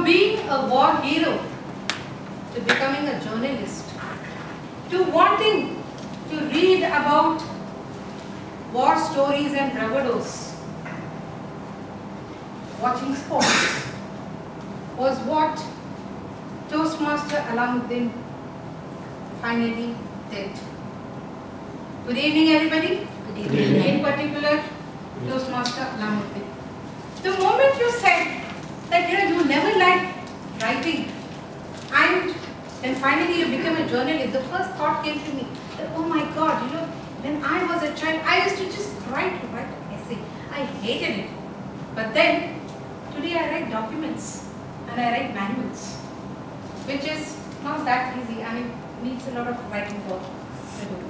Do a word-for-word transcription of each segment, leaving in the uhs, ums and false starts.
From being a war hero to becoming a journalist, to wanting to read about war stories and bravados, watching sports was what Toastmaster Alamuddin finally did. Good evening, everybody. Good evening. In particular, Toastmaster Alamuddin. The moment you said that you know you never liked writing, and then finally you became a journalist, the first thought came to me that, oh my God, you know, when I was a child, I used to just try to write an essay. I hated it. But then, today I write documents and I write manuals, which is not that easy and it needs a lot of writing work to do.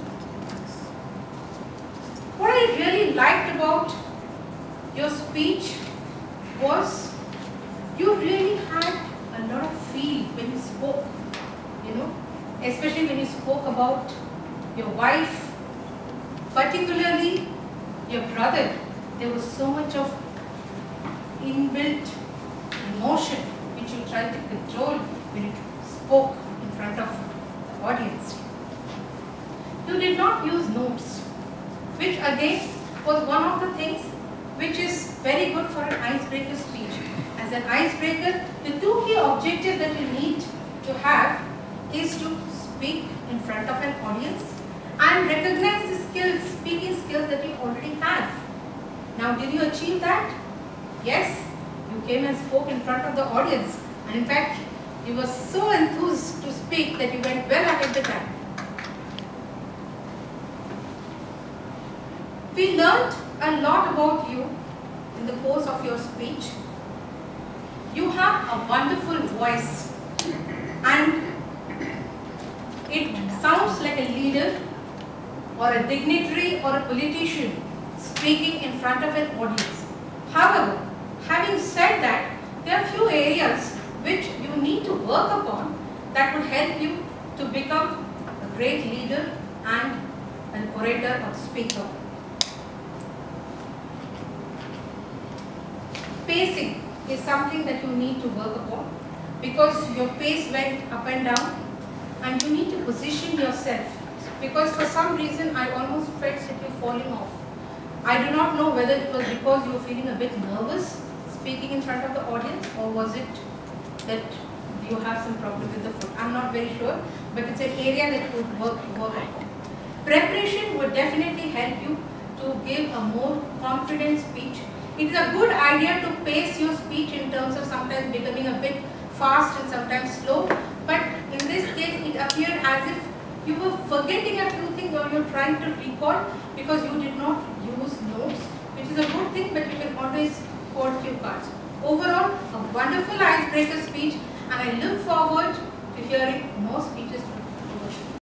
What I really liked about your speech was you really had a lot of feel when you spoke, you know, especially when you spoke about your wife, particularly your brother. There was so much of inbuilt emotion which you tried to control when you spoke in front of the audience. You did not use notes, which again was one of the things which is very good for an icebreaker speech. As an icebreaker, the two key objectives that you need to have is to speak in front of an audience and recognize the skills, speaking skills that you already have. Now, did you achieve that? Yes, you came and spoke in front of the audience, and in fact, you were so enthused to speak that you went well ahead of the time. We learned a lot about you in the course of your speech. You have a wonderful voice and it sounds like a leader or a dignitary or a politician speaking in front of an audience. However, having said that, there are few areas which you need to work upon that would help you to become a great leader and an orator or speaker. Pacing is something that you need to work upon because your pace went up and down and you need to position yourself, because for some reason I almost felt that you falling off. I do not know whether it was because you were feeling a bit nervous speaking in front of the audience, or was it that you have some problem with the foot. I'm not very sure, but it's an area that would work, work on. Preparation would definitely help you to give a more confident speech. It is a good idea to pace your speech in terms of sometimes becoming a bit fast and sometimes slow, but in this case it appeared as if you were forgetting a few things or you're trying to recall because you did not use notes, which is a good thing, but you can always quote cue cards. Overall, a wonderful icebreaker speech, and I look forward to hearing more speeches from you.